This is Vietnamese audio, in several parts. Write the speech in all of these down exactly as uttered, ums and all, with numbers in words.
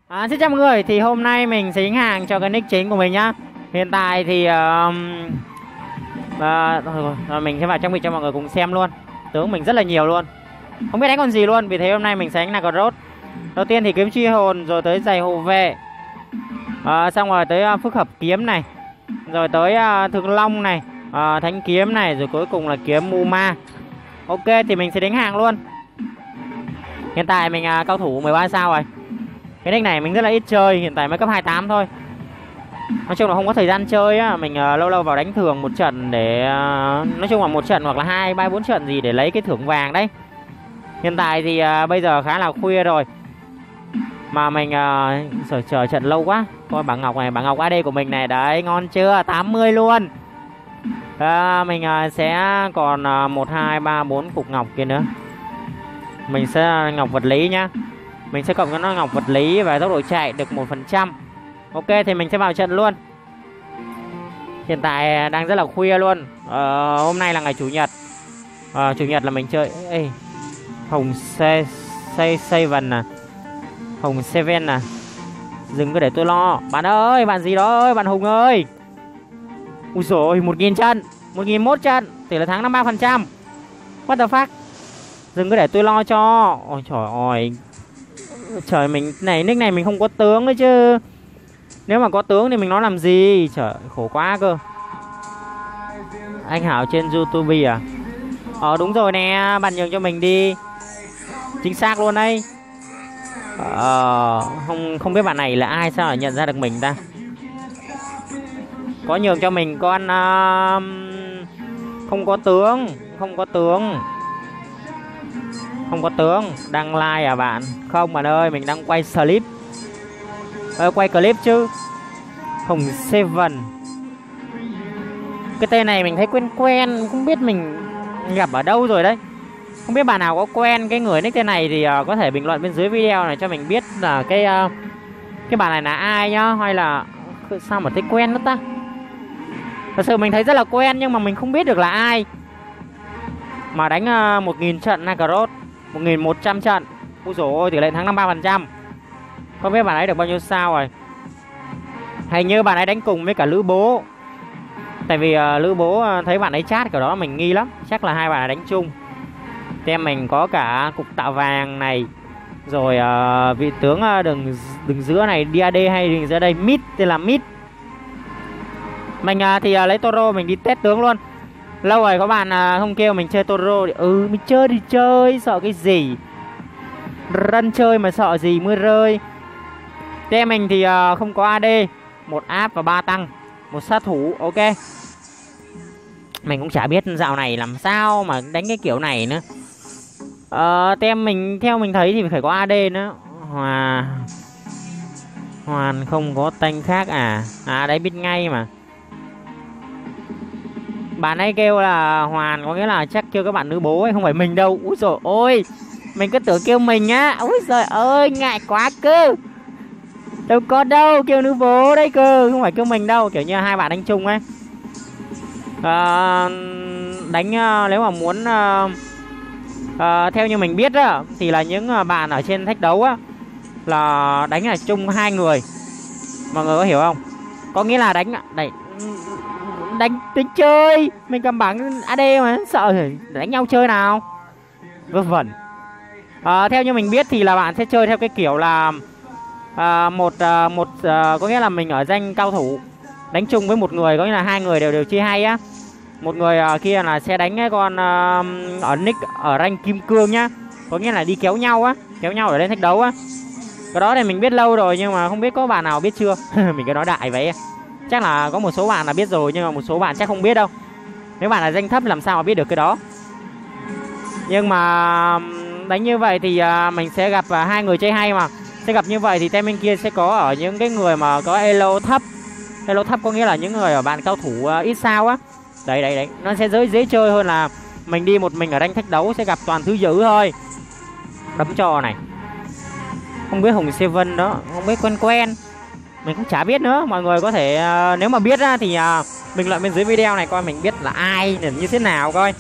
À, xin chào mọi người, thì hôm nay mình sẽ đánh hàng cho cái nick chính của mình nhá. Hiện tại thì uh, uh, thôi, thôi, mình sẽ vào trang bị cho mọi người cùng xem luôn. Tướng mình rất là nhiều luôn, không biết đánh con gì luôn. Vì thế hôm nay mình sẽ đánh là Cross. Đầu tiên thì kiếm truy hồn, rồi tới giày hộ vệ, uh, xong rồi tới uh, phức hợp kiếm này, rồi tới uh, thương long này, uh, thánh kiếm này, rồi cuối cùng là kiếm Muma. Ok, thì mình sẽ đánh hàng luôn. Hiện tại mình uh, cao thủ mười ba sao rồi. Cái deck này mình rất là ít chơi, hiện tại mới cấp hai mươi tám thôi. Nói chung là không có thời gian chơi á, mình uh, lâu lâu vào đánh thường một trận để uh, nói chung là một trận hoặc là hai ba bốn trận gì để lấy cái thưởng vàng đấy. Hiện tại thì uh, bây giờ khá là khuya rồi, mà mình uh, chờ, chờ trận lâu quá. Coi bảng ngọc này, bảng ngọc a đê của mình này đấy, ngon chưa, tám mươi luôn. uh, Mình uh, sẽ còn uh, một, hai, ba, bốn cục ngọc kia nữa. Mình sẽ ngọc vật lý nhá. Mình sẽ cộng cho nó ngọc vật lý và tốc độ chạy được một phần trăm. Ok, thì mình sẽ vào trận luôn. Hiện tại đang rất là khuya luôn. ờ, Hôm nay là ngày chủ nhật. ờ, Chủ nhật là mình chơi Ê, Hồng Se Se Seven à, Hồng Seven à. Dừng cứ để tôi lo. Bạn ơi, bạn gì đó ơi, bạn Hùng ơi. Ui dồi, một nghìn trận, một nghìn một trận, tỷ lệ thắng năm mươi ba phần trăm. What the fuck. Dừng cứ để tôi lo cho. Ôi trời ơi. Trời, mình này, nick này mình không có tướng đấy chứ. Nếu mà có tướng thì mình nói làm gì. Trời, khổ quá cơ. Anh Hảo trên YouTube à? Ờ đúng rồi nè, bạn nhường cho mình đi. Chính xác luôn đấy. Ờ không không biết bạn này là ai, sao lại nhận ra được mình ta. Có nhường cho mình con uh, không có tướng, không có tướng. Không có tướng. Đăng like à bạn? Không bạn ơi, mình đang quay clip. Ờ, quay clip chứ. Hồng Seven. Cái tên này mình thấy quen quen, không biết mình gặp ở đâu rồi đấy. Không biết bạn nào có quen cái người nick tên này thì uh, có thể bình luận bên dưới video này cho mình biết là cái uh, cái bạn này là ai nhá, hay là sao mà thấy quen đó ta. Thật sự mình thấy rất là quen nhưng mà mình không biết được là ai. Mà đánh uh, một nghìn trận Nagaroth, một nghìn một trăm trận. Ui dồi ôi, tỷ lệ thắng năm mươi ba phần trăm. Không biết bạn ấy được bao nhiêu sao rồi. Hình như bạn ấy đánh cùng với cả Lữ Bố. Tại vì uh, Lữ Bố uh, thấy bạn ấy chat kiểu đó mình nghi lắm. Chắc là hai bạn ấy đánh chung. Tem mình có cả cục tạo vàng này, rồi uh, vị tướng uh, đường đường giữa này, đê a đê hay đường giữa đây, mid, tên là mid. Mình uh, thì uh, lấy Toro mình đi test tướng luôn. Lâu rồi có bạn uh, không kêu mình chơi Toro. Ừ, mình chơi thì chơi, sợ cái gì. Run chơi mà sợ gì mưa rơi. Tem mình thì uh, không có a đê, một áp và ba tăng, một sát thủ. Ok. Mình cũng chả biết dạo này làm sao mà đánh cái kiểu này nữa. Ờ, tem mình theo mình thấy thì phải có a đê nữa. Hòa Hoàn không có tanh khác à? À đấy, biết ngay mà. Bạn ấy kêu là Hoàn có nghĩa là chắc kêu các bạn nữ bố ấy, không phải mình đâu. Úi dồi ôi, mình cứ tưởng kêu mình á. Úi giời ơi, ngại quá cơ. Đâu có đâu, kêu nữ bố đấy cơ, không phải kêu mình đâu. Kiểu như hai bạn đánh chung ấy. À, đánh nếu mà muốn uh, uh, theo như mình biết á, thì là những uh, bạn ở trên thách đấu á, là đánh là chung hai người. Mọi người có hiểu không? Có nghĩa là đánh đánh đánh tính chơi. Mình cầm bảng a đê mà sợ thì đánh nhau chơi nào. Vớ vẩn. À, theo như mình biết thì là bạn sẽ chơi theo cái kiểu là uh, một uh, một uh, có nghĩa là mình ở danh cao thủ đánh chung với một người, có nghĩa là hai người đều đều chia hay á. Một người uh, kia là sẽ đánh cái con uh, ở nick ở rank kim cương nhá, có nghĩa là đi kéo nhau á, kéo nhau ở lên thách đấu á. Cái đó thì mình biết lâu rồi nhưng mà không biết có bạn nào biết chưa. Mình cứ nói đại vậy. Chắc là có một số bạn là biết rồi nhưng mà một số bạn chắc không biết đâu. Nếu bạn là danh thấp làm sao mà biết được cái đó. Nhưng mà đánh như vậy thì uh, mình sẽ gặp uh, hai người chơi hay mà. Sẽ gặp như vậy thì tem bên kia sẽ có ở những cái người mà có elo thấp. Elo thấp có nghĩa là những người ở bạn cao thủ uh, ít sao á. Đấy đấy đấy, nó sẽ dễ dễ chơi hơn là mình đi một mình ở rank thách đấu sẽ gặp toàn thứ dữ thôi. Đấm trò này. Không biết Hồng Seven đó, không biết quen quen. Mình cũng chả biết nữa. Mọi người có thể uh, nếu mà biết á, thì uh, bình luận bên dưới video này coi mình biết là ai, như thế nào coi.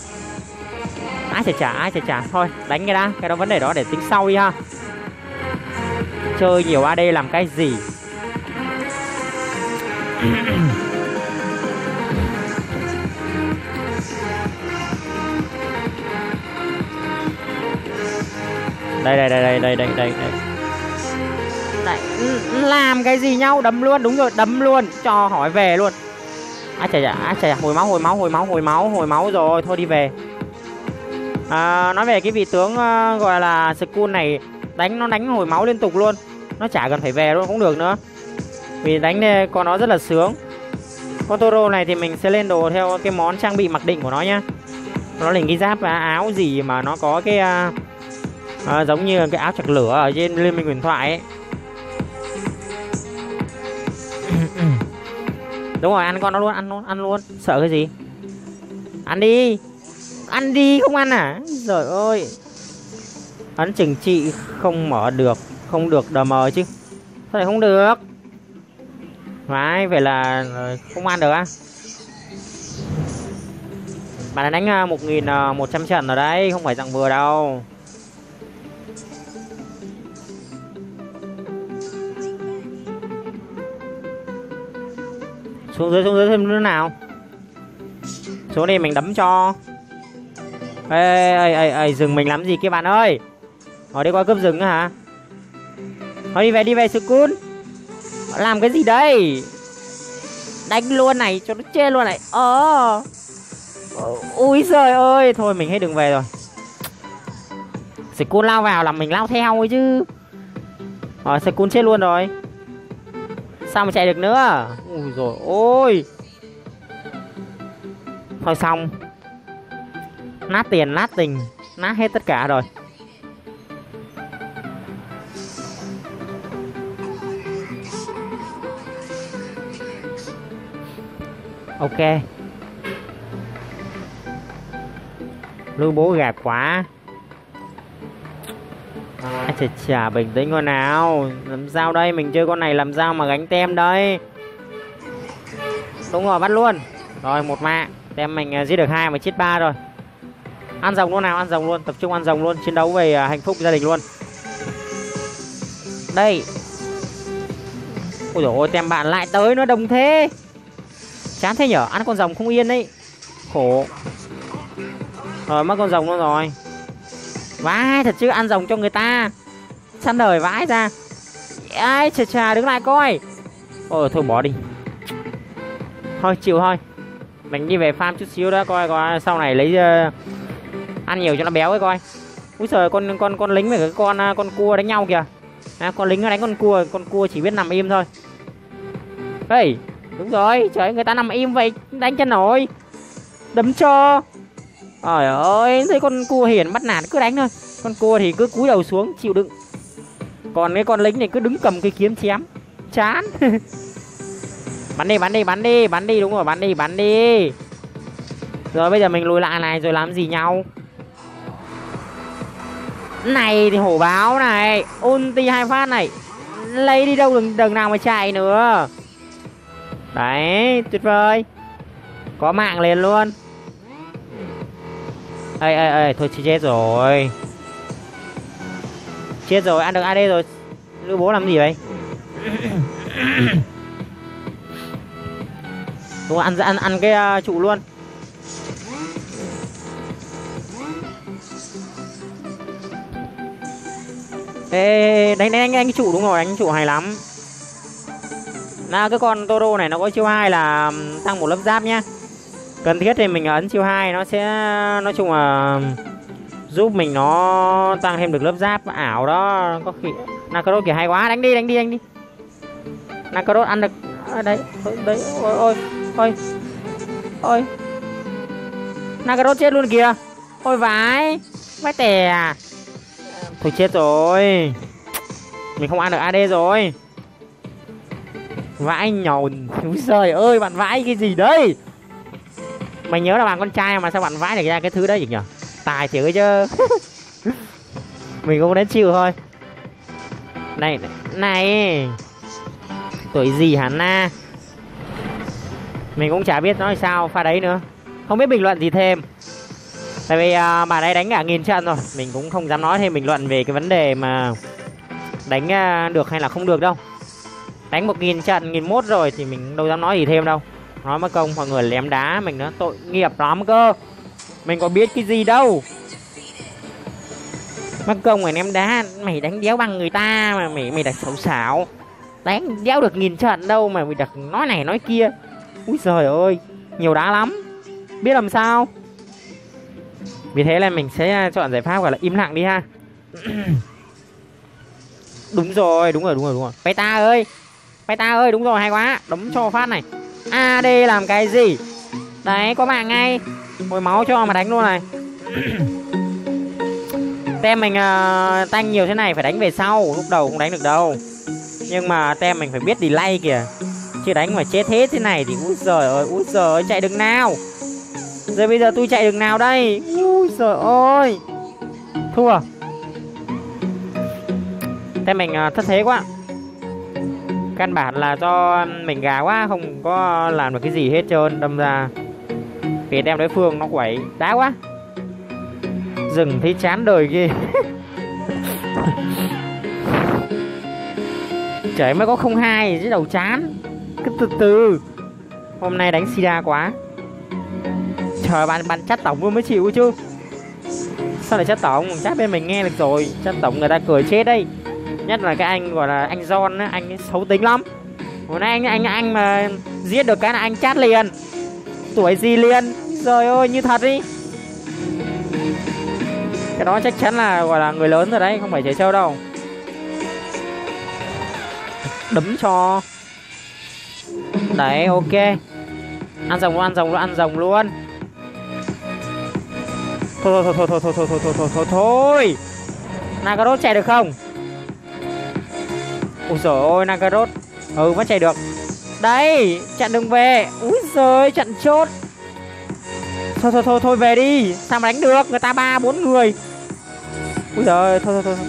Ai chả chả, ai chả chả. Thôi đánh cái đã, cái đó vấn đề đó để tính sau đi ha. chơi nhiều a đê làm cái gì. Đây đây đây đây đây đây đây đây. Đấy, làm cái gì nhau, đấm luôn, đúng rồi, đấm luôn, cho hỏi về luôn. À trời ạ, à trời ạ, hồi máu, hồi máu, hồi máu, hồi máu, hồi máu rồi, thôi đi về. À, nói về cái vị tướng uh, gọi là Skull này, đánh nó đánh hồi máu liên tục luôn. Nó chả cần phải về luôn cũng được nữa. Vì đánh con nó rất là sướng. Con Toro này thì mình sẽ lên đồ theo cái món trang bị mặc định của nó nhá. Nó là cái giáp áo gì mà nó có cái uh, uh, giống như cái áo chặt lửa ở trên Liên Minh Huyền Thoại ấy. Đúng rồi, ăn con nó luôn, ăn luôn, ăn luôn. Sợ cái gì? Ăn đi. Ăn đi, không ăn à? Trời ơi. Ấn trừng trị không mở được. Không được đờ mờ chứ. Sao lại không được? Phải, vậy là không ăn được á. Bạn đã đánh một nghìn một trăm trận ở đấy, không phải dạng vừa đâu. Xuống dưới, xuống dưới thêm nữa nào. Xuống đây mình đấm cho. Ê, ê, ê, ê, rừng mình làm gì kia bạn ơi. Ở đây qua cướp rừng nữa hả? Thôi đi về, đi về Skull. Làm cái gì đây? Đánh luôn này, cho nó chết luôn này. Ờ Ui giời ơi. Thôi mình hết đường về rồi. Skull lao vào làm mình lao theo ấy chứ. Ờ, Skull chết luôn rồi. Sao mà chạy được nữa. Ui rồi ôi. Thôi xong. Nát tiền, nát tình, nát hết tất cả rồi. Ok. Lưu bố gạt quá. À, chà chà, bình tĩnh con nào. Làm sao đây, mình chơi con này làm sao mà gánh tem đây. Đúng rồi, bắt luôn. Rồi, một mạng. Tem mình giết được hai mà chết ba rồi. Ăn rồng luôn nào, ăn rồng luôn, tập trung ăn rồng luôn, chiến đấu về hạnh phúc gia đình luôn. Đây. Ôi dồi ôi, tem bạn lại tới nó đồng thế. Chán thế nhở, ăn con rồng không yên đấy. Khổ. Rồi mất con rồng luôn rồi. Vãi thật chứ, ăn rồng cho người ta. Săn đời vãi ra. Ai chà chà, đứng lại coi. Ôi thôi bỏ đi. Thôi chịu thôi. Mình đi về farm chút xíu đó, coi coi sau này lấy uh, ăn nhiều cho nó béo ấy coi. Úi giời, con con con lính với cái con con cua đánh nhau kìa. À, con lính nó đánh con cua, con cua chỉ biết nằm im thôi. Ê, đúng rồi, trời, người ta nằm im vậy đánh cho nổi. Đấm cho. Trời ơi, thấy con cua hiền bắt nạt cứ đánh thôi. Con cua thì cứ cúi đầu xuống chịu đựng. Còn cái con lính này cứ đứng cầm cái kiếm chém. Chán. Bắn đi, bắn đi, bắn đi, bắn đi, đúng rồi, bắn đi, bắn đi. Rồi bây giờ mình lùi lại này rồi làm gì nhau. Này thì hổ báo này, ulti hai phát này. Lấy đi đâu đừng, đừng nào mà chạy nữa. Đấy, tuyệt vời. Có mạng liền luôn. Ê, ê, ê, thôi chết rồi. Chết rồi, ăn được a đê rồi. Lưu bố làm gì vậy? Đúng rồi, ăn, ăn, ăn cái uh, trụ luôn. Ê, đánh, đánh, đánh, đánh cái trụ, đúng rồi, đánh cái trụ hay lắm. Nào, cái con Toro này nó có chiêu hai là tăng một lớp giáp nhá. Cần thiết thì mình ấn chiêu hai nó sẽ nói chung là giúp mình nó tăng thêm được lớp giáp ảo đó. Có khi Nakaroth kìa hay quá, đánh đi, đánh đi, đánh đi. Nakaroth ăn được à, đấy, đấy, ôi ôi, ôi. Ôi. Nakaroth chết luôn kìa. Ôi vãi, vãi tè à. Thôi chết rồi. Mình không ăn được a đê rồi. Vãi nhồn. Úi giời ơi, bạn vãi cái gì đấy. Mày nhớ là bạn con trai mà sao bạn vãi được ra cái thứ đấy gì nhỉ? Tài thiệt ấy chứ. Mình cũng đến chịu thôi. Này, này. Tuổi gì hả na. Mình cũng chả biết nói sao pha đấy nữa. Không biết bình luận gì thêm. Tại vì uh, bà ấy đánh cả nghìn trận rồi. Mình cũng không dám nói thêm bình luận về cái vấn đề mà đánh uh, được hay là không được đâu. Đánh một nghìn trận, nghìn mốt rồi thì mình đâu dám nói gì thêm đâu. Nói mất công mọi người lém đá mình nó tội nghiệp lắm cơ. Mình có biết cái gì đâu. Mất công mày ném đá, mày đánh đéo bằng người ta mà mày mày đặt xấu xảo. Đánh đéo được nghìn trận đâu mà mày đặt nói này nói kia. Úi giời ơi, nhiều đá lắm. Biết làm sao. Vì thế là mình sẽ chọn giải pháp gọi là im lặng đi ha. Đúng rồi, đúng rồi, đúng rồi, đúng rồi. Peta ơi, Peta ơi, đúng rồi, hay quá. Đấm cho phát này. a đê làm cái gì? Đấy, có mạng ngay. Hồi máu cho mà đánh luôn này. Tem mình uh, tanh nhiều thế này phải đánh về sau. Lúc đầu không đánh được đâu. Nhưng mà tem mình phải biết delay kìa. Chứ đánh mà chết hết thế này thì úi giời ơi, úi giời ơi, chạy đường nào. Rồi bây giờ tôi chạy đường nào đây? Úi giời ơi. Thua. Tem mình uh, thất thế quá. Căn bản là do mình gà quá, không có làm được cái gì hết trơn. Đâm ra vì tem đối phương nó quẩy đá quá. Dừng thấy chán đời ghê. Trời mới có không hai chứ đầu chán. Cứ từ từ. Hôm nay đánh Sida quá. Trời, bạn bạn chat tổng luôn mới chịu chứ. Sao lại chat tổng? Chat bên mình nghe được rồi. Chat tổng người ta cười chết đây. Nhất là cái anh gọi là anh John á, anh ấy xấu tính lắm. Hôm nay anh anh anh mà giết được cái là anh chat liền. Tuổi gì liền. Trời ơi, như thật đi. Cái đó chắc chắn là gọi là người lớn rồi đấy, không phải trẻ trâu đâu. Đấm cho. Đấy, ok. Ăn rồng luôn, ăn rồng luôn, ăn rồng luôn. Thôi thôi thôi thôi thôi thôi thôi thôi thôi thôi thôi. Nagaroth chạy được không? Ôi trời ơi, Nagaroth. Ừ, vẫn chạy được. Đây, chặn đường về. Úi giời, chặn chốt. Thôi thôi thôi thôi về đi. Sao mà đánh được, người ta ba bốn người. Úi giời, thôi thôi thôi.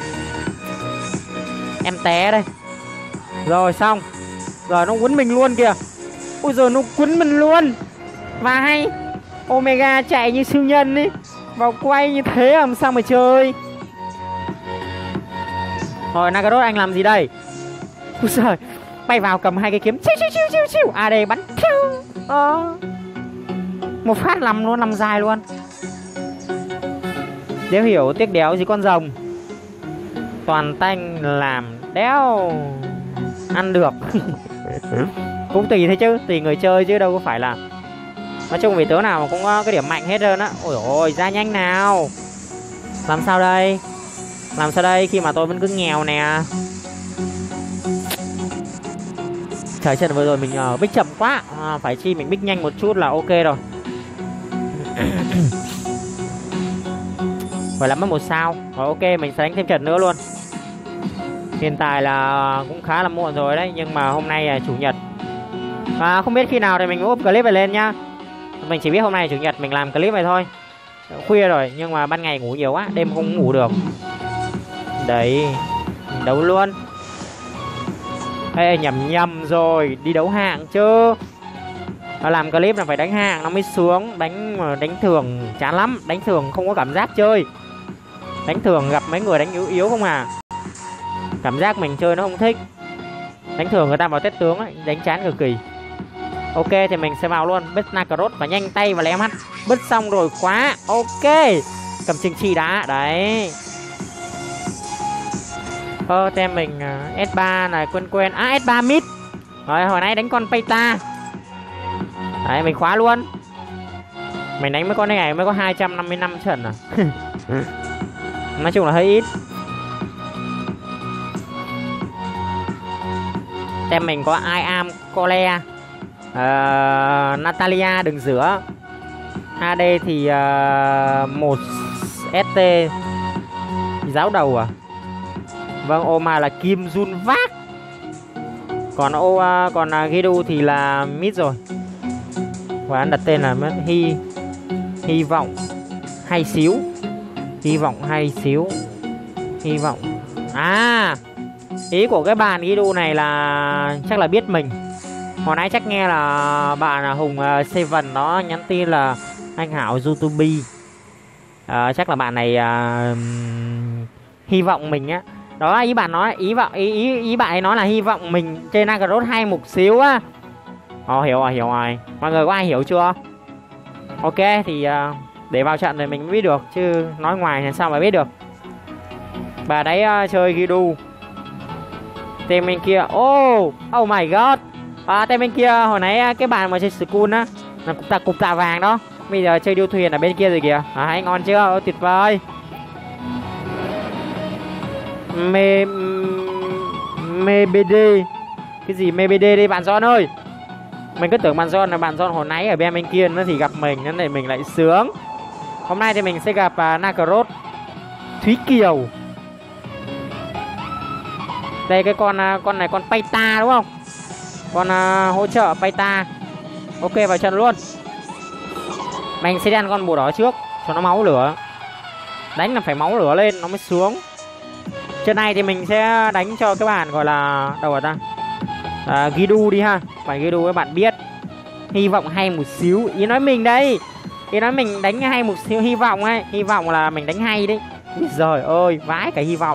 Em té đây. Rồi xong. Rồi nó quấn mình luôn kìa. Ui giời, nó quấn mình luôn. Và hay Omega chạy như siêu nhân ấy. Vào quay như thế làm sao mà chơi. Rồi Nagaroth anh làm gì đây? Ui giời, bay vào cầm hai cái kiếm. Chiu chiu chiu chiu chiu. a đê bắn. Ờ. Một phát làm luôn, làm dài luôn. Đéo hiểu tiếc đéo gì con rồng. Toàn tanh làm đéo ăn được. Cũng tùy thế chứ, tùy người chơi chứ đâu có phải là. Nói chung vì tướng nào mà cũng có cái điểm mạnh hết trơn á. Ôi ôi, ra nhanh nào. Làm sao đây? Làm sao đây khi mà tôi vẫn cứ nghèo nè. Trời, trận vừa rồi mình uh, bích chậm quá à, phải chi mình bích nhanh một chút là ok rồi. Phải là mất một sao. Rồi ok, mình sẽ đánh thêm trận nữa luôn. Hiện tại là cũng khá là muộn rồi đấy. Nhưng mà hôm nay là chủ nhật à, không biết khi nào thì mình up clip này lên nhá. Mình chỉ biết hôm nay chủ nhật mình làm clip này thôi. Khuya rồi nhưng mà ban ngày ngủ nhiều quá, đêm không ngủ được. Đấy, đấu luôn. Ê, nhầm nhầm rồi, đi đấu hạng chứ. Làm clip là phải đánh hạng nó mới sướng. Đánh đánh thường chán lắm. Đánh thường không có cảm giác chơi. Đánh thường gặp mấy người đánh yếu yếu không à. Cảm giác mình chơi nó không thích. Đánh thường người ta vào test tướng ấy, đánh chán cực kỳ. Ok thì mình sẽ vào luôn. Bích Nagaroth và nhanh tay và lém hắt. Bứt xong rồi quá. Ok. Cầm chừng chi đá. Đấy. Ơ tem mình uh, ét ba này quen quen. À ét ba mid. Rồi hồi nãy đánh con Peta. Đấy mình khóa luôn. Mình đánh mấy con này mới có hai trăm năm mươi lăm trận à. Nói chung là hơi ít. Tem mình có I am Cole, uh, Natalia đường giữa. a đê thì uh, một ét tê giáo đầu à. Vâng, Oma là Kim Jun Vác. Còn ô uh, còn uh, Gidu thì là mid rồi. Và anh đặt tên là Hy Hy vọng hay xíu. Hy vọng hay xíu. Hy vọng. À, ý của cái bàn Gidu này là chắc là biết mình. Hồi nãy chắc nghe là bạn Hùng uh, Seven đó nhắn tin là anh Hảo YouTube. uh, Chắc là bạn này uh, hy vọng mình á. Đó ý bạn nói, ý vọng ý ý, ý bạn ấy nói là hy vọng mình chơi Nagaroth hay một xíu á. Ồ hiểu rồi, hiểu rồi. Mọi người có ai hiểu chưa? Ok thì uh, để vào trận rồi mình mới biết được, chứ nói ngoài thì sao mà biết được. Bà đấy uh, chơi Gidu. Tên bên kia, oh, oh my god. À, tên bên kia hồi nãy cái bàn mà chơi Skull á, là cục tạ cục tạ vàng đó. Bây giờ chơi điêu thuyền ở bên kia rồi kìa. À, hay ngon chưa? Oh, tuyệt vời. Mê mê bê đê. Cái gì mê bê đê đây bạn John ơi? Mình cứ tưởng bạn John là bạn John hồi nãy ở bên bên kia nó thì gặp mình nên để mình lại sướng. Hôm nay thì mình sẽ gặp uh, Nagaroth Thúy Kiều. Đây cái con uh, con này con Payta đúng không? Con uh, hỗ trợ Payta. Ok vào trận luôn. Mình sẽ đi ăn con bùa đỏ trước cho nó máu lửa. Đánh là phải máu lửa lên nó mới sướng. Trận này thì mình sẽ đánh cho các bạn gọi là đâu rồi ta? À, Gidu đi ha. Bản Gidu các bạn biết. Hy vọng hay một xíu. Ý nói mình đây. Ý nói mình đánh hay một xíu, hy vọng ấy. Hy vọng là mình đánh hay đấy. Úi giời ơi, vãi cả hy vọng.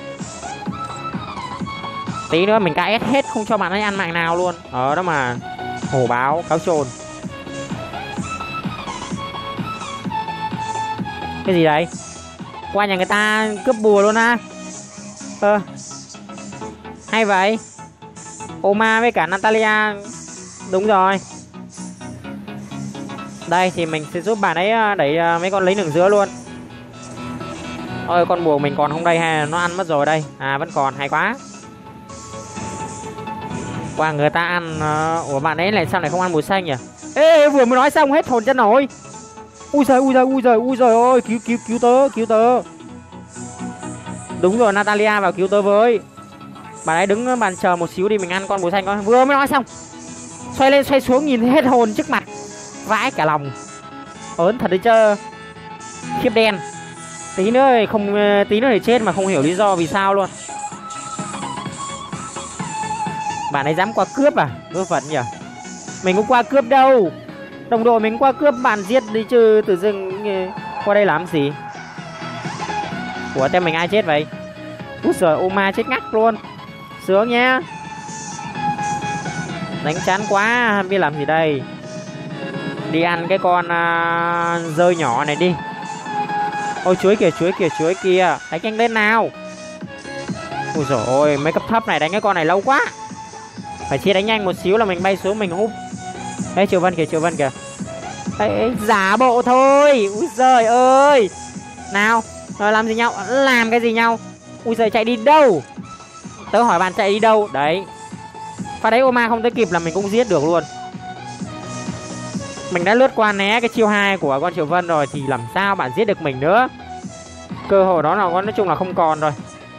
Tí nữa mình ca ét hết không cho bạn ấy ăn mạng nào luôn. Ở đó mà hổ báo, cáo trồn. Cái gì đấy? Qua nhà người ta cướp bùa luôn á. Ờ hay vậy. Oma với cả Natalia. Đúng rồi. Đây thì mình sẽ giúp bạn ấy đẩy mấy con lính đường giữa luôn. Ôi con bùa mình còn không đây hay nó ăn mất rồi đây? À vẫn còn, hay quá. Qua người ta ăn. Ủa bạn ấy lại sao lại không ăn bùa xanh nhỉ? Ê vừa mới nói xong hết hồn chân nổi. Ui giời ui giời ui giời ui giời ơi, cứu cứu cứu tớ, cứu tớ. Đúng rồi, Natalia vào cứu tớ với. Bạn ấy đứng bàn chờ một xíu đi, mình ăn con bùa xanh coi. Vừa mới nói xong xoay lên xoay xuống nhìn thấy hết hồn trước mặt. Vãi cả lòng. Ớn thật đấy chứ. Khiếp đen. Tí nữa thì không tí nữa thì chết mà không hiểu lý do vì sao luôn. Bạn ấy dám qua cướp à? Vớ vẩn nhỉ. Mình cũng qua cướp đâu. Đồng đội mình qua cướp bạn giết đi chứ tự dưng qua đây làm gì. Ủa tem mình ai chết vậy? Úi giời, Oma chết ngắc luôn. Sướng nhá. Đánh chán quá, biết làm gì đây. Đi ăn cái con uh, rơi nhỏ này đi. Ôi chuối kìa, chuối kìa, chuối kìa. Đánh nhanh lên nào. Ui dồi ôi, mấy cấp thấp này đánh cái con này lâu quá. Phải chia đánh nhanh một xíu là mình bay xuống mình húp. Đấy Triều Vân kìa, Triều Vân kìa. Đấy, giả bộ thôi. Ui giời ơi. Nào, rồi làm gì nhau? Làm cái gì nhau? Ui giời, chạy đi đâu? Tớ hỏi bạn chạy đi đâu? Đấy. Và đấy Oma không tới kịp là mình cũng giết được luôn. Mình đã lướt qua né cái chiêu hai của con Triều Vân rồi thì làm sao bạn giết được mình nữa. Cơ hội đó là nói chung là không còn rồi.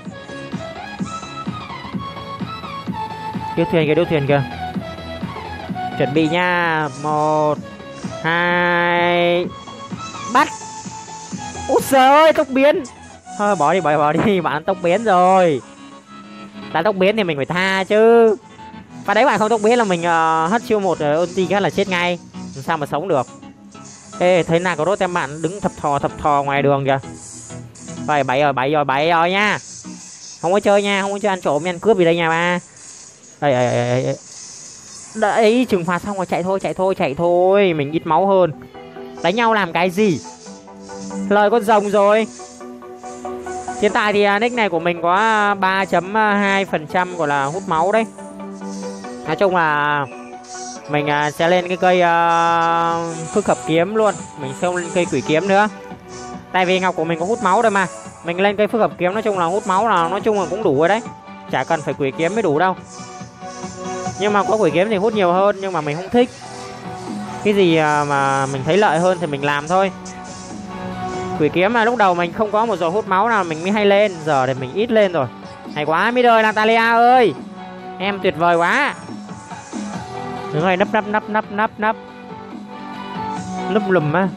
Điêu thuyền kìa, điêu thuyền kìa. Chuẩn bị nha. Một hai bắt. Úi giời ơi, tốc biến. Thôi bỏ đi, bỏ đi, bỏ đi. Bạn tốc biến rồi. Đã tốc biến thì mình phải tha chứ. Và đấy bạn không tốc biến là mình uh, hất chiêu một uh, ulti cái là chết ngay. Làm sao mà sống được. Ê thấy nào có đốt em bạn đứng thập thò thập thò ngoài đường kìa. Vậy bậy rồi, bậy rồi, bậy rồi nha. Không có chơi nha, không có chơi ăn trộm ăn cướp gì đây nha ba. Đây đây đây đây. Đấy trừng phạt xong rồi chạy thôi, chạy thôi, chạy thôi. Mình ít máu hơn. Đánh nhau làm cái gì. Lời con rồng rồi. Hiện tại thì nick này của mình có ba chấm hai phần trăm gọi là hút máu đấy. Nói chung là mình sẽ lên cái cây uh, phước hợp kiếm luôn. Mình sẽ không lên cây quỷ kiếm nữa. Tại vì ngọc của mình có hút máu rồi mà. Mình lên cây phước hợp kiếm nói chung là hút máu là nói chung là cũng đủ rồi đấy. Chả cần phải quỷ kiếm mới đủ đâu. Nhưng mà có quỷ kiếm thì hút nhiều hơn. Nhưng mà mình không thích. Cái gì mà mình thấy lợi hơn thì mình làm thôi. Quỷ kiếm mà lúc đầu mình không có một giọt hút máu nào mình mới hay lên. Giờ thì mình ít lên rồi. Hay quá mi đời Natalia ơi. Em tuyệt vời quá. Đúng rồi, nấp nấp nấp nấp nấp nấp. Núp lùm á.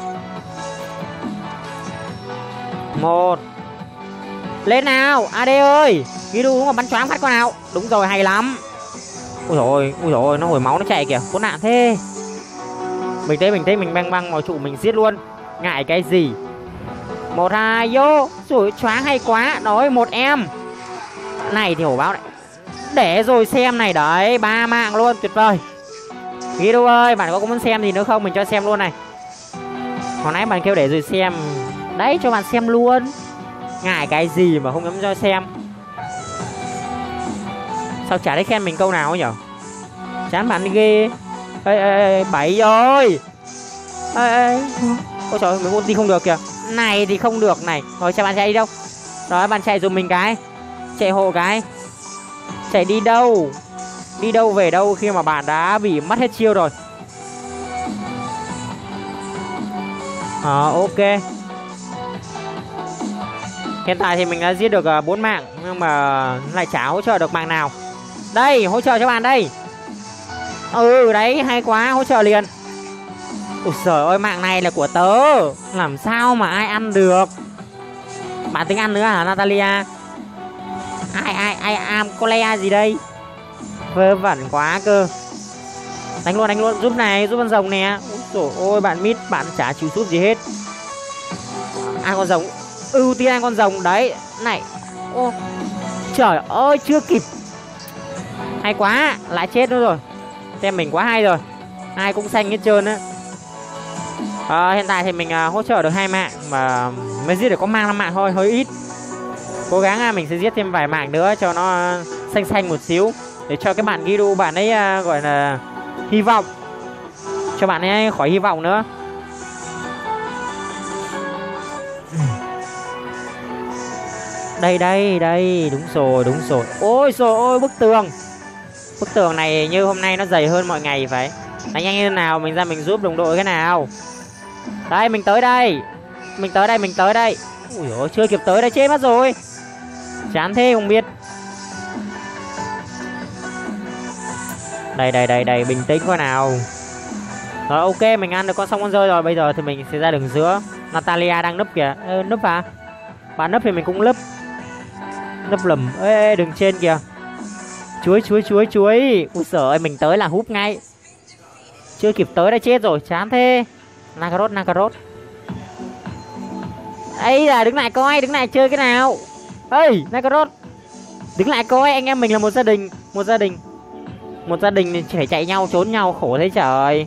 Một. Lên nào a đê ơi. Gidu đúng là bắn choáng phát con nào. Đúng rồi, hay lắm. Ui dồi ôi, ui dồi ôi, nó hồi máu nó chạy kìa. Khốn nạn thế. Mình thấy mình thấy mình băng băng vào trụ mình giết luôn. Ngại cái gì. Một hai vô. Rồi choáng hay quá. Nói một em. Này thì hổ báo này. Để rồi xem này đấy, ba mạng luôn, tuyệt vời. Guido ơi, bạn có muốn xem gì nữa không? Mình cho xem luôn này. Hồi nãy bạn kêu để rồi xem. Đấy, cho bạn xem luôn. Ngại cái gì mà không dám cho xem. Sao chả thấy khen mình câu nào ấy nhở? Chán bạn đi ghê. Ê, ê, ê, bảy rồi. Ê, ê. Ôi trời ơi, mình ulti không được kìa. Này thì không được này. Rồi, cho bạn chạy đi đâu? Rồi, bạn chạy giùm mình cái. Chạy hộ cái. Chạy đi đâu? Đi đâu về đâu khi mà bạn đã bị mất hết chiêu rồi. Ờ, ok. Hiện tại thì mình đã giết được bốn mạng. Nhưng mà lại chả hỗ trợ được mạng nào. Đây, hỗ trợ cho bạn đây. Ừ, đấy, hay quá, hỗ trợ liền. Ôi trời ơi, mạng này là của tớ. Làm sao mà ai ăn được. Bạn tính ăn nữa hả Natalia? Ai, ai, ai am Colea gì đây? Vớ vẩn quá cơ. Đánh luôn, đánh luôn, giúp này, giúp con rồng nè. Ôi trời ơi, bạn mít, bạn chả chịu giúp gì hết. Ăn con rồng, ưu tiên ăn con rồng đấy. Này, ô, trời ơi, chưa kịp. Hay quá, lại chết nữa rồi. Tem mình quá hay rồi. Ai cũng xanh hết trơn á. à, Hiện tại thì mình uh, hỗ trợ được hai mạng. Mà mới giết được có mang năm mạng thôi, hơi ít. Cố gắng uh, mình sẽ giết thêm vài mạng nữa cho nó uh, xanh xanh một xíu. Để cho cái bạn Guido bạn ấy uh, gọi là hy vọng. Cho bạn ấy khỏi hy vọng nữa. Đây đây đây, đúng rồi, đúng rồi. Ôi trời ơi, bức tường. Bức tường này như hôm nay nó dày hơn mọi ngày phải. Đánh nhanh như thế nào, mình ra mình giúp đồng đội cái nào. Đây, mình tới đây. Mình tới đây, mình tới đây. Ui dồi, chưa kịp tới đây chết mất rồi. Chán thế không biết. Đây, đây, đây, đây, bình tĩnh coi nào. Rồi, ok, mình ăn được con xong con rơi rồi. Bây giờ thì mình sẽ ra đường giữa. Natalia đang núp kìa. Ê, núp à? Bạn núp thì mình cũng núp. Núp lầm. Ê, đường trên kìa. Chuối, chuối, chuối, chuối. Ui giời ơi, mình tới là húp ngay. Chưa kịp tới đã chết rồi, chán thế. Nakarot, Nakarot. Ấy là đứng lại coi, đứng lại chơi cái nào. Ê, Nakarot. Đứng lại coi, anh em mình là một gia đình. Một gia đình. Một gia đình thì phải chạy nhau, trốn nhau, khổ thế trời.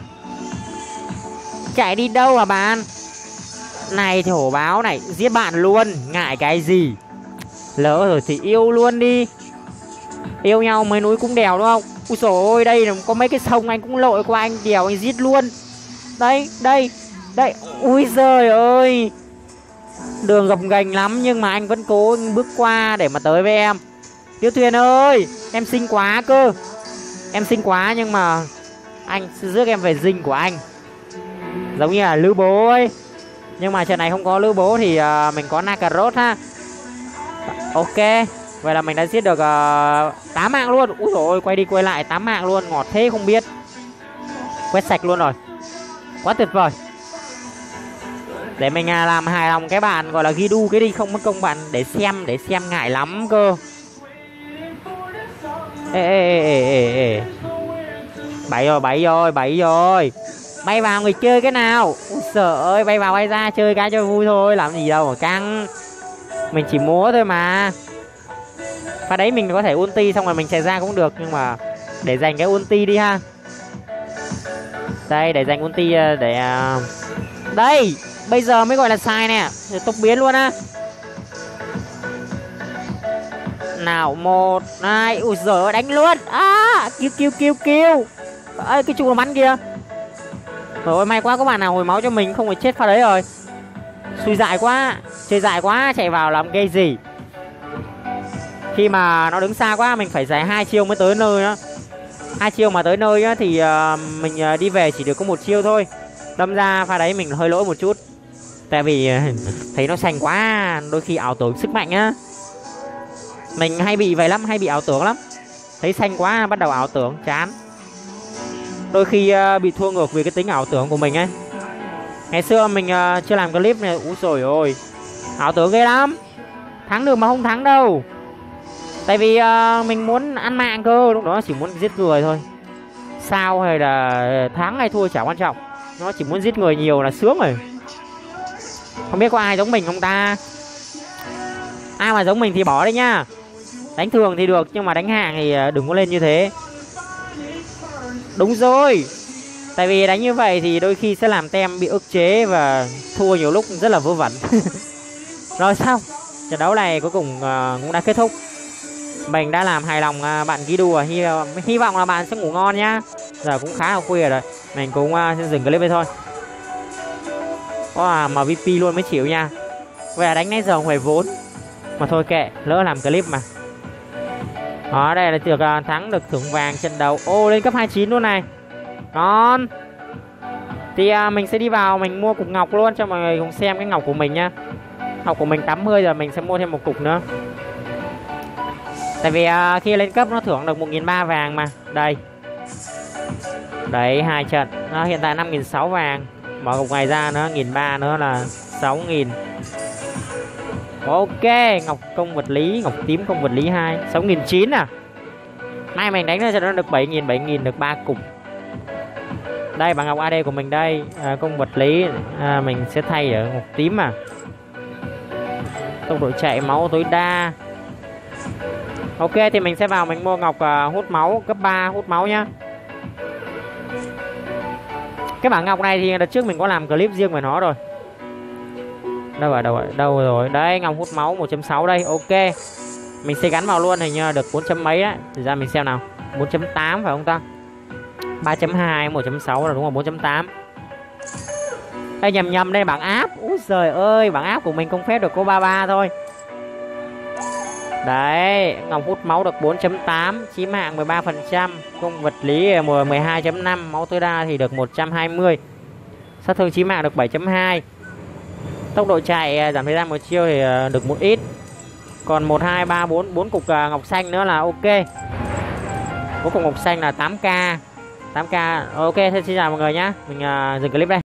Chạy đi đâu à bạn? Này thì hổ báo này, giết bạn luôn. Ngại cái gì. Lỡ rồi thì yêu luôn đi. Yêu nhau mấy núi cũng đèo đúng không? Ui dồi ôi, đây là có mấy cái sông anh cũng lội qua, anh đèo anh giết luôn. Đây, đây, đây. Ui giời ơi. Đường gập ghềnh lắm nhưng mà anh vẫn cố anh bước qua để mà tới với em. Tiêu Thuyền ơi, em xinh quá cơ. Em xinh quá nhưng mà anh sẽ rước em về dinh của anh. Giống như là Lữ Bố ấy. Nhưng mà trận này không có Lữ Bố thì uh, mình có Nakarot ha. Ok. Vậy là mình đã giết được uh, tám mạng luôn. Úi dồi ôi, quay đi quay lại tám mạng luôn. Ngọt thế không biết. Quét sạch luôn rồi. Quá tuyệt vời. Để mình uh, làm hài lòng cái bạn gọi là ghi đu cái đi, không mất công bạn để xem. Để xem ngại lắm cơ. Ê ê ê ê ê. Bảy rồi, bảy rồi, bảy rồi. Bay vào người chơi cái nào. Úi giời ơi, bay vào bay ra chơi cái cho vui thôi. Làm gì đâu mà căng. Mình chỉ múa thôi mà. Và đấy mình có thể ulti xong rồi mình chạy ra cũng được. Nhưng mà để dành cái ulti đi ha. Đây, để dành ulti để... Đây, bây giờ mới gọi là sai nè. Tốc biến luôn á. Nào, một, hai, ui giời ơi, đánh luôn. À, kêu kêu kêu kêu. Ê, cái trụ nó bắn kìa. Rồi may quá có bạn nào hồi máu cho mình, không phải chết pha đấy rồi. Xui dại quá, chơi dại quá, chạy vào làm cái gì. Khi mà nó đứng xa quá mình phải giải hai chiêu mới tới nơi đó. Hai chiêu mà tới nơi á, thì uh, mình uh, đi về chỉ được có một chiêu thôi. Đâm ra pha đấy mình hơi lỗi một chút. Tại vì uh, thấy nó xanh quá, đôi khi ảo tưởng sức mạnh á. Mình hay bị vậy lắm, hay bị ảo tưởng lắm. Thấy xanh quá bắt đầu ảo tưởng, chán. Đôi khi uh, bị thua ngược vì cái tính ảo tưởng của mình ấy. Ngày xưa mình uh, chưa làm clip này. Úi dồi ôi, ảo tưởng ghê lắm. Thắng được mà không thắng đâu. Tại vì uh, mình muốn ăn mạng cơ. Lúc đó chỉ muốn giết người thôi. Sao hay là thắng hay thua chả quan trọng. Nó chỉ muốn giết người nhiều là sướng rồi. Không biết có ai giống mình không ta. Ai mà giống mình thì bỏ đi nha. Đánh thường thì được, nhưng mà đánh hạng thì đừng có lên như thế. Đúng rồi. Tại vì đánh như vậy thì đôi khi sẽ làm tem bị ức chế và thua nhiều lúc rất là vớ vẩn. Rồi xong, trận đấu này cuối cùng uh, cũng đã kết thúc. Mình đã làm hài lòng uh, bạn ghi đùa. Hy, hy vọng là bạn sẽ ngủ ngon nhá. Giờ cũng khá là khuya rồi. Mình cũng uh, xin dừng clip đây thôi. Wow, mà vê pê luôn mới chịu nha. Vậy là đánh nãy giờ huề vốn. Mà thôi kệ, lỡ làm clip mà. Đó, đây là được uh, thắng được thưởng vàng trận đấu. Ô, lên cấp hai mươi chín luôn này. Ngon. Thì uh, mình sẽ đi vào mình mua cục ngọc luôn cho mọi người cùng xem cái ngọc của mình nha. Ngọc của mình tám mươi rồi, mình sẽ mua thêm một cục nữa. Tại vì uh, khi lên cấp nó thưởng được một nghìn ba trăm vàng mà. Đây. Đấy, hai trận. Nó hiện tại năm nghìn sáu trăm vàng. Mở cục này ra nữa, một nghìn ba trăm nữa là sáu nghìn. Ok, ngọc công vật lý, ngọc tím công vật lý hai, sáu nghìn chín trăm à. Nay mình đánh ra cho nó được bảy nghìn, bảy nghìn được ba cục. Đây bằng ngọc a đê của mình đây, à, công vật lý à, mình sẽ thay ở ngọc tím mà. Tốc độ chạy máu tối đa. Ok thì mình sẽ vào mình mua ngọc uh, hút máu cấp ba hút máu nhá. Cái bảng ngọc này thì đợt trước mình có làm clip riêng về nó rồi. Đâu rồi, đâu rồi, đâu rồi. Đây, ngọc hút máu một chấm sáu đây, ok. Mình sẽ gắn vào luôn, hình như được bốn chấm mấy đấy. Thì ra mình xem nào. bốn chấm tám phải không ta? ba chấm hai, một chấm sáu là đúng rồi, bốn chấm tám. Đây nhầm nhầm đây bảng áp. Úi giời ơi, bảng áp của mình không phép được có ba mươi ba thôi. Đấy, ngọc hút máu được bốn chấm tám, chí mạng mười ba phần trăm, công vật lý mười hai chấm năm, máu tối đa thì được một trăm hai mươi. Sát thương chí mạng được bảy chấm hai. Tốc độ chạy giảm thời gian một chiêu thì được một ít. Còn một hai ba bốn bốn cục ngọc xanh nữa là ok. Bốn cục ngọc xanh là tám k. tám k. Ok, xin chào mọi người nhá. Mình uh, dừng clip đây.